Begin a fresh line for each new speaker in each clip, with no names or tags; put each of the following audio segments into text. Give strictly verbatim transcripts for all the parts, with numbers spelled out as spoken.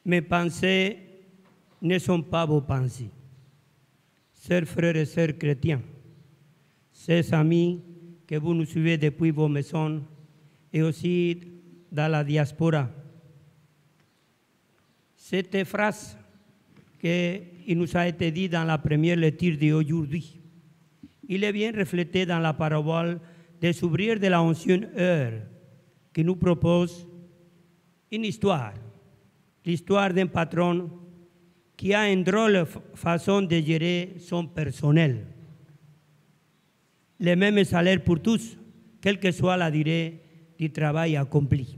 Mes pensées ne sont pas vos pensées. Chers frères et sœurs chrétiens, chers amis que vous nous suivez depuis vos maisons et aussi dans la diaspora, cette phrase qui nous a été dite dans la première lecture d'aujourd'hui, il est bien reflété dans la parabole des ouvriers de la onzième heure qui nous propose une histoire, l'histoire d'un patron qui a une drôle façon de gérer son personnel. Le même salaire pour tous, quelle que soit la durée du travail accompli.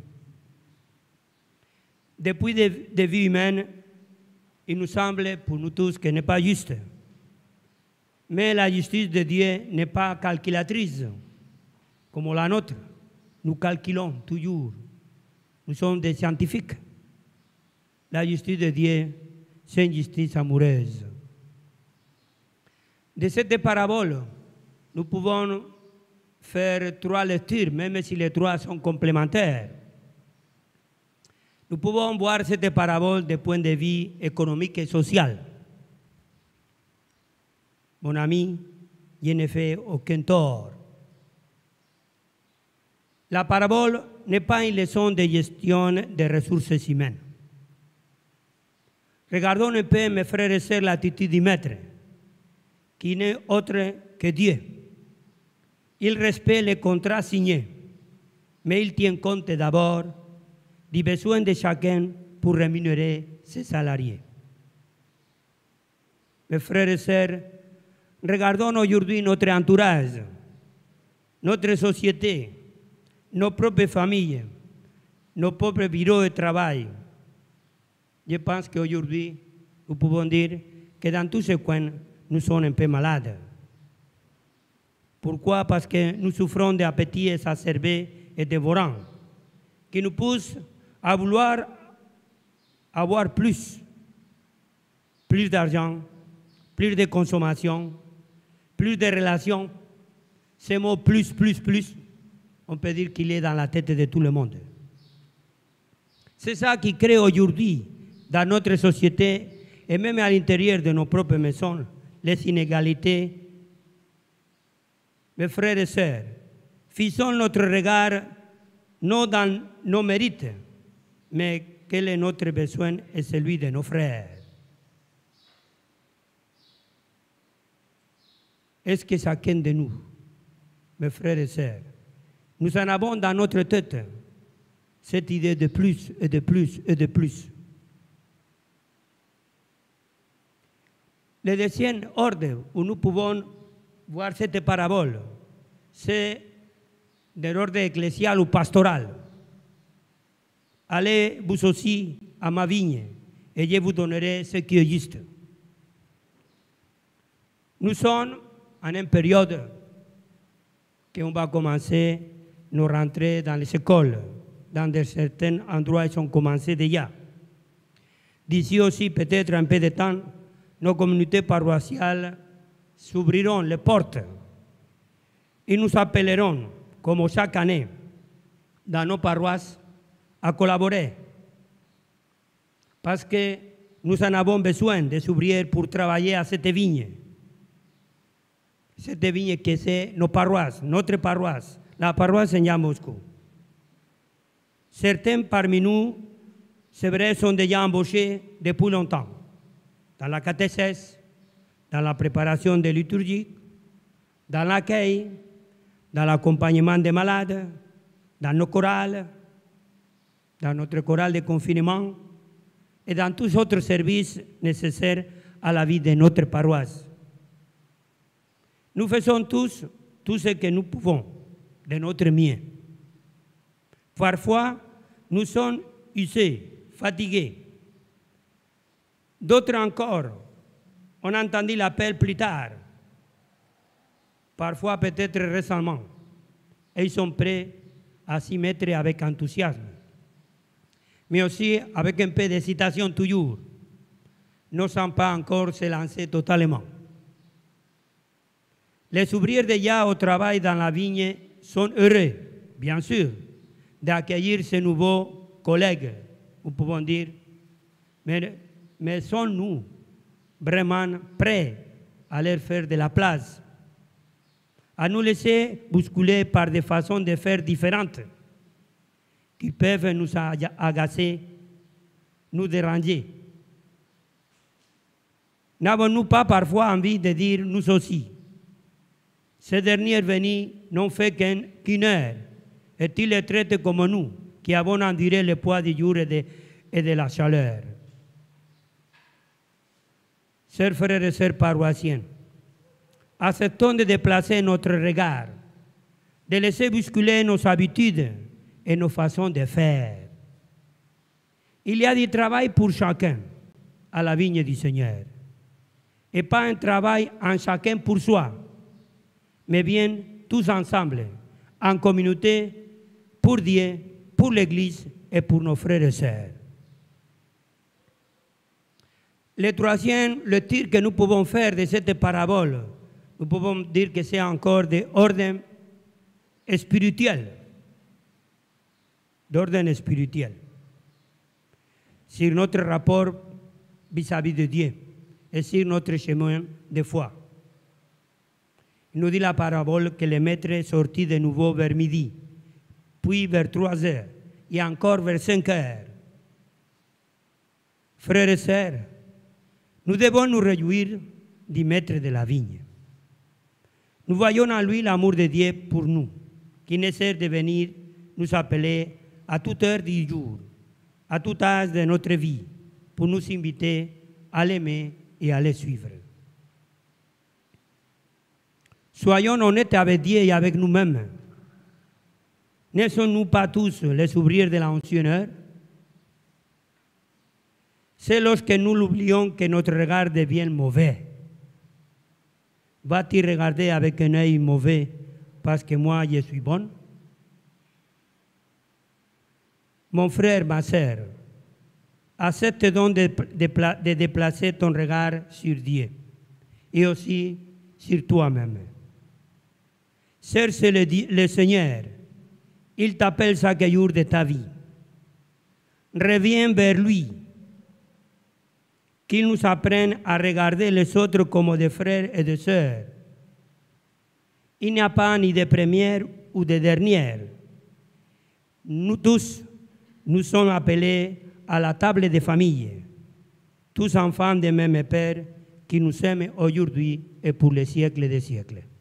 Depuis des, des vies humaines, il nous semble pour nous tous que ce n'est pas juste. Mais la justice de Dieu n'est pas calculatrice, comme la nôtre. Nous calculons toujours. Nous sommes des scientifiques. La justice de Dieu, c'est une justice amoureuse. De cette parabole, nous pouvons faire trois lectures, même si les trois sont complémentaires. Nous pouvons voir cette parabole du point de vue économique et social. Mon ami, je n'ai fait aucun tort. La parabole n'est pas une leçon de gestion des ressources humaines. Regardons un peu, mes frères et sœurs, l'attitude du maître, qui n'est autre que Dieu. Il respecte les contrats signés, mais il tient compte d'abord du besoin de chacun pour rémunérer ses salariés. Mes frères et sœurs, regardons aujourd'hui notre entourage, notre société, nos propres familles, nos propres bureaux de travail. Je pense qu'aujourd'hui, nous pouvons dire que dans tous ces coins, nous sommes un peu malades. Pourquoi? Parce que nous souffrons d'appétit exacerbé et dévorant, qui nous pousse à vouloir avoir plus, plus d'argent, plus de consommation, plus de relations. Ce mot plus, plus, plus, on peut dire qu'il est dans la tête de tout le monde. C'est ça qui crée aujourd'hui, dans notre société, et même à l'intérieur de nos propres maisons, les inégalités. Mes frères et sœurs, fixons notre regard non dans nos mérites, mais quel est notre besoin et celui de nos frères. Est-ce que chacun de nous, mes frères et sœurs, nous en avons dans notre tête cette idée de plus et de plus et de plus? Le deuxième ordre où nous pouvons voir cette parabole, c'est de l'ordre ecclésial ou pastoral. Allez vous aussi à ma vigne et je vous donnerai ce qui est juste. Nous sommes en une période qu'on va commencer nos rentrées dans les écoles. Dans de certains endroits, ils ont commencé déjà. D'ici aussi, peut-être un peu de temps, nos communautés paroissiales s'ouvriront les portes et nous appellerons, comme chaque année, dans nos paroisses, à collaborer. Parce que nous en avons besoin des ouvriers pour travailler à cette vigne. Cette vigne que c'est nos paroisses, notre paroisse, la paroisse Seigneur Moscou. Certains parmi nous, c'est vrai, sont déjà embauchés depuis longtemps, dans la catéchèse, dans la préparation des liturgies, dans l'accueil, dans l'accompagnement des malades, dans nos chorales, dans notre chorale de confinement et dans tous les autres services nécessaires à la vie de notre paroisse. Nous faisons tous tout ce que nous pouvons de notre mieux. Parfois, nous sommes usés, fatigués. D'autres encore, on a entendu l'appel plus tard, parfois peut-être récemment, et ils sont prêts à s'y mettre avec enthousiasme, mais aussi avec un peu d'hésitation toujours, ne sont pas encore se lancer totalement. Les ouvriers déjà au travail dans la vigne sont heureux, bien sûr, d'accueillir ces nouveaux collègues, nous pouvons dire, Mais, mais sommes-nous vraiment prêts à leur faire de la place, à nous laisser bousculer par des façons de faire différentes qui peuvent nous agacer, nous déranger? N'avons-nous pas parfois envie de dire nous aussi? Ces derniers venus n'ont fait qu'une heure, et ils les traitent comme nous, qui avons enduré le poids du jour et de, et de la chaleur. Chers frères et sœurs paroissiens, acceptons de déplacer notre regard, de laisser bousculer nos habitudes et nos façons de faire. Il y a du travail pour chacun à la vigne du Seigneur, et pas un travail en chacun pour soi, mais bien tous ensemble, en communauté, pour Dieu, pour l'Église et pour nos frères et sœurs. Le troisième, le tir que nous pouvons faire de cette parabole, nous pouvons dire que c'est encore d'ordre spirituel. D'ordre spirituel. Sur notre rapport vis-à-vis de Dieu et sur notre chemin de foi. Il nous dit la parabole que le maître est sorti de nouveau vers midi, puis vers trois heures, et encore vers cinq heures. Frères et sœurs, nous devons nous réjouir du maître de la vigne. Nous voyons en lui l'amour de Dieu pour nous, qui ne cesse de venir nous appeler à toute heure du jour, à tout âge de notre vie, pour nous inviter à l'aimer et à le suivre. Soyons honnêtes avec Dieu et avec nous-mêmes. Ne sommes-nous pas tous les ouvriers de l'ancienne heure? C'est lorsque nous l'oublions que notre regard devient mauvais. Va-t-il regarder avec un œil mauvais parce que moi je suis bon? Mon frère, ma sœur, accepte donc de, de, de déplacer ton regard sur Dieu et aussi sur toi-même. Cherche le, le Seigneur, il t'appelle chaque jour de ta vie. Reviens vers lui, qu'il nous apprenne à regarder les autres comme des frères et des sœurs. Il n'y a pas ni de première ou de dernière. Nous tous, nous sommes appelés à la table de famille, tous enfants du même Père qui nous aime aujourd'hui et pour les siècles des siècles.